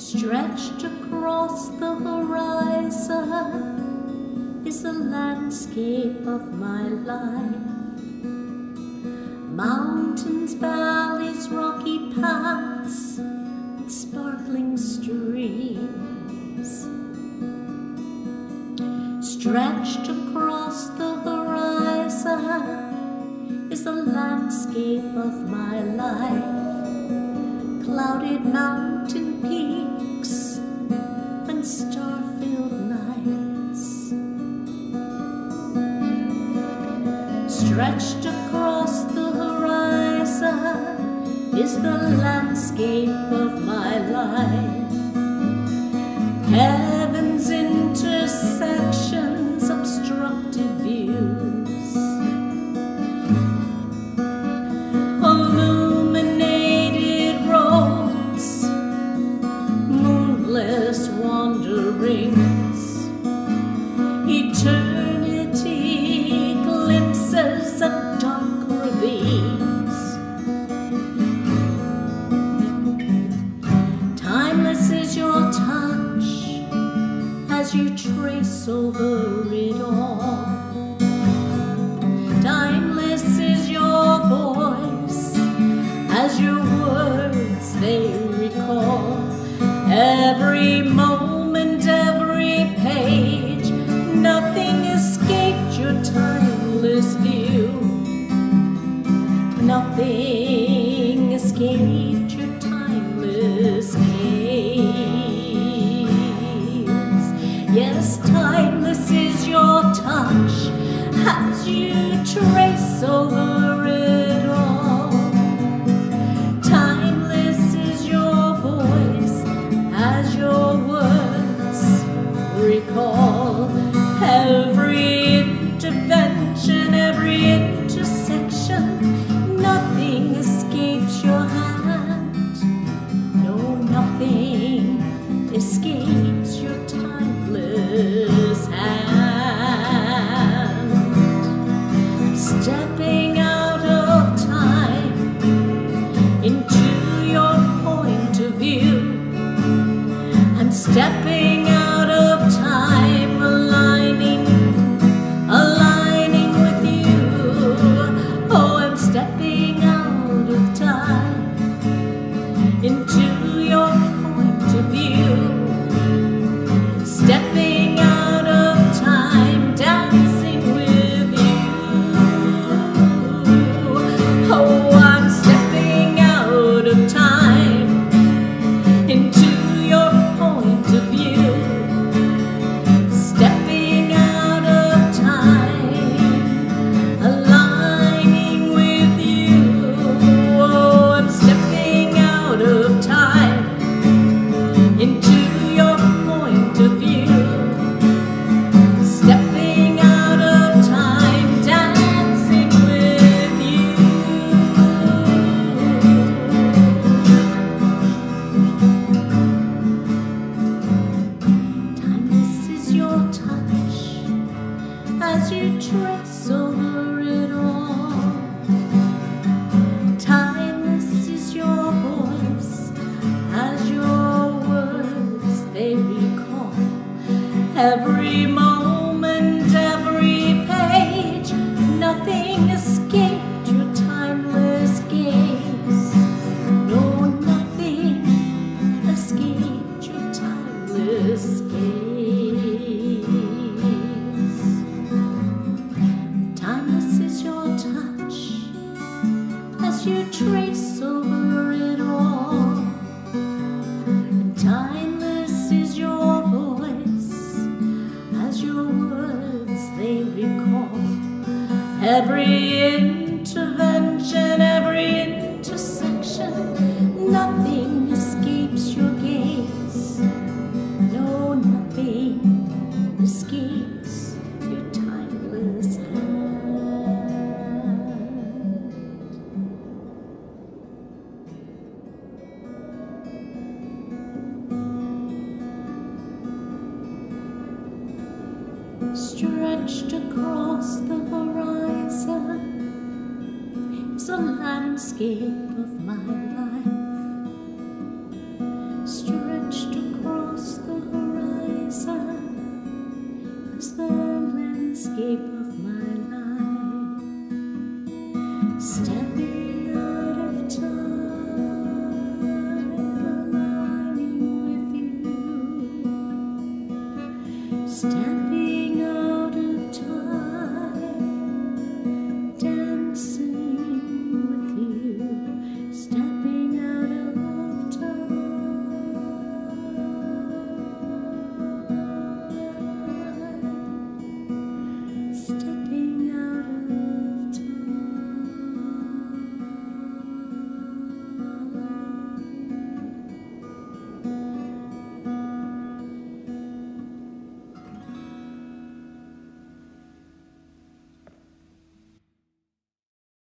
Stretched across the horizon is the landscape of my life. Mountains, valleys, rocky paths, and sparkling streams. Stretched across the horizon is the landscape of my life. Clouded mountain peaks and star-filled nights. Stretched across the horizon is the landscape of my life. Heaven's intersections, obstructed views, illuminated roads, moonless wanderings, eternity, glimpses of dark ravines. Timeless is your touch as you trace over it all. Timeless is your voice as your words they recall. Every moment, every page, nothing escaped your timeless view. Nothing escaped your timeless gaze. Yes, timeless is your touch as you trace over it all. Timeless is your voice as your words recall. Every intervention, every intersection, nothing escapes your hand. No, nothing escapes your timeless hand. Stepping out of time into your point of view. I'm stepping out of time, aligning with you. Oh, I'm stepping out of time into your point of view. Stepping out of time, dancing with you. Oh, I'm stepping out of time into your point of view. Stepping out of time, aligning with you. Oh, I'm stepping out of time into your point of view. Stepping out of time, dancing with you. Timeless is your touch as you trace over it all. Timeless is your voice as your words they recall. Every moment, every page, nothing escaped your timeless gaze. No, nothing escaped your timeless gaze. Timeless is your touch as you trace over it all. And timeless is your voice as your words they recall. Every intervention, every intersection, nothing escapes your gaze. No, nothing escapes your timeless hand. Stretched across the horizon is the landscape of my life. Stretched stepping